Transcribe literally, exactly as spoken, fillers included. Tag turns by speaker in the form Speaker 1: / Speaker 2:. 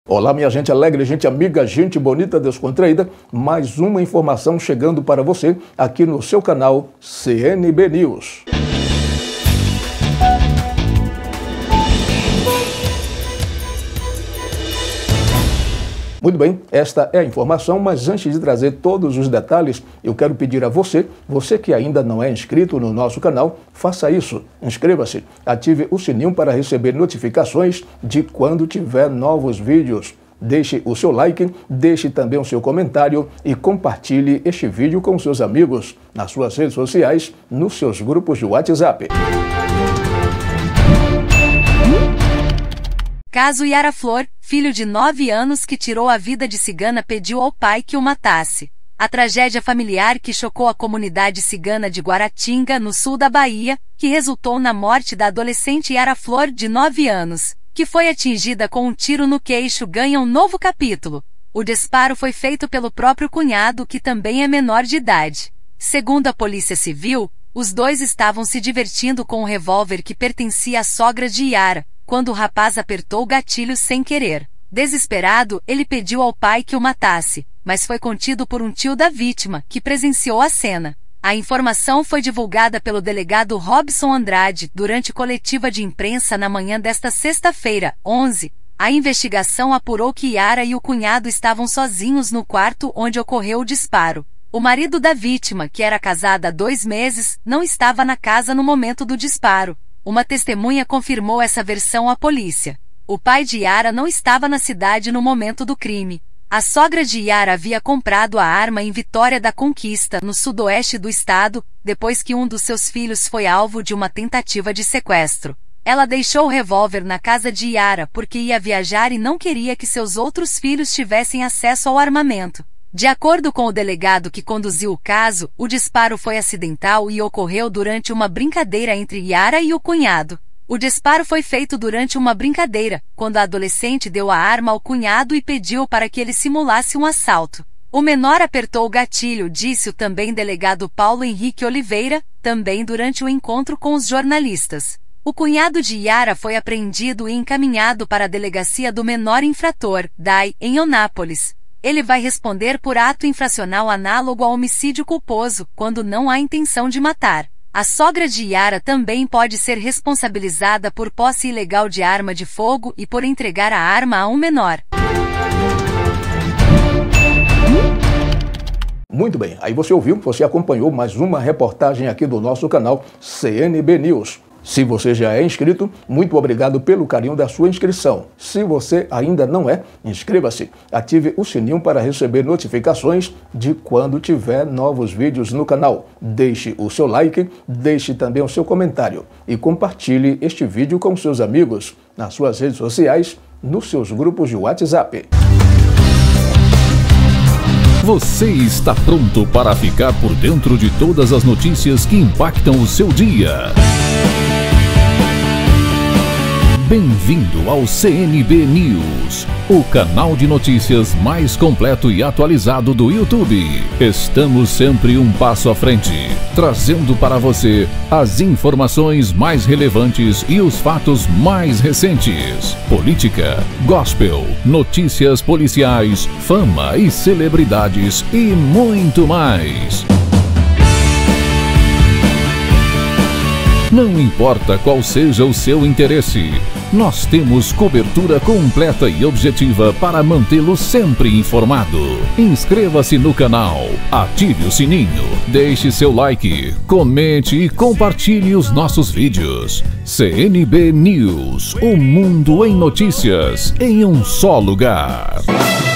Speaker 1: Olá, minha gente alegre, gente amiga, gente bonita, descontraída. Mais uma informação chegando para você aqui no seu canal C N B News. Muito bem, esta é a informação, mas antes de trazer todos os detalhes, eu quero pedir a você, você que ainda não é inscrito no nosso canal, faça isso, inscreva-se, ative o sininho para receber notificações de quando tiver novos vídeos. Deixe o seu like, deixe também o seu comentário e compartilhe este vídeo com seus amigos, nas suas redes sociais, nos seus grupos de WhatsApp.
Speaker 2: Caso Yara Flor, filho de nove anos que tirou a vida de cigana, pediu ao pai que o matasse. A tragédia familiar que chocou a comunidade cigana de Guaratinga, no sul da Bahia, que resultou na morte da adolescente Yara Flor, de nove anos, que foi atingida com um tiro no queixo, ganha um novo capítulo. O disparo foi feito pelo próprio cunhado, que também é menor de idade. Segundo a Polícia Civil, os dois estavam se divertindo com um revólver que pertencia à sogra de Yara, quando o rapaz apertou o gatilho sem querer. Desesperado, ele pediu ao pai que o matasse, mas foi contido por um tio da vítima, que presenciou a cena. A informação foi divulgada pelo delegado Robson Andrade durante coletiva de imprensa na manhã desta sexta-feira, onze. A investigação apurou que Yara e o cunhado estavam sozinhos no quarto onde ocorreu o disparo. O marido da vítima, que era casado há dois meses, não estava na casa no momento do disparo. Uma testemunha confirmou essa versão à polícia. O pai de Yara não estava na cidade no momento do crime. A sogra de Yara havia comprado a arma em Vitória da Conquista, no sudoeste do estado, depois que um dos seus filhos foi alvo de uma tentativa de sequestro. Ela deixou o revólver na casa de Yara porque ia viajar e não queria que seus outros filhos tivessem acesso ao armamento. De acordo com o delegado que conduziu o caso, o disparo foi acidental e ocorreu durante uma brincadeira entre Yara e o cunhado. O disparo foi feito durante uma brincadeira, quando a adolescente deu a arma ao cunhado e pediu para que ele simulasse um assalto. O menor apertou o gatilho, disse o também delegado Paulo Henrique Oliveira, também durante o encontro com os jornalistas. O cunhado de Yara foi apreendido e encaminhado para a delegacia do menor infrator, D A I, em Onápolis. Ele vai responder por ato infracional análogo a homicídio culposo, quando não há intenção de matar. A sogra de Yara também pode ser responsabilizada por posse ilegal de arma de fogo e por entregar a arma a um menor.
Speaker 1: Muito bem, aí você ouviu, você acompanhou mais uma reportagem aqui do nosso canal C N B News. Se você já é inscrito, muito obrigado pelo carinho da sua inscrição. Se você ainda não é, inscreva-se. Ative o sininho para receber notificações de quando tiver novos vídeos no canal. Deixe o seu like, deixe também o seu comentário e compartilhe este vídeo com seus amigos, nas suas redes sociais, nos seus grupos de WhatsApp.
Speaker 3: Você está pronto para ficar por dentro de todas as notícias que impactam o seu dia? Bem-vindo ao C N B News, o canal de notícias mais completo e atualizado do YouTube. Estamos sempre um passo à frente, trazendo para você as informações mais relevantes e os fatos mais recentes. Política, gospel, notícias policiais, fama e celebridades e muito mais. Não importa qual seja o seu interesse, nós temos cobertura completa e objetiva para mantê-lo sempre informado. Inscreva-se no canal, ative o sininho, deixe seu like, comente e compartilhe os nossos vídeos. C N B News, o mundo em notícias, em um só lugar.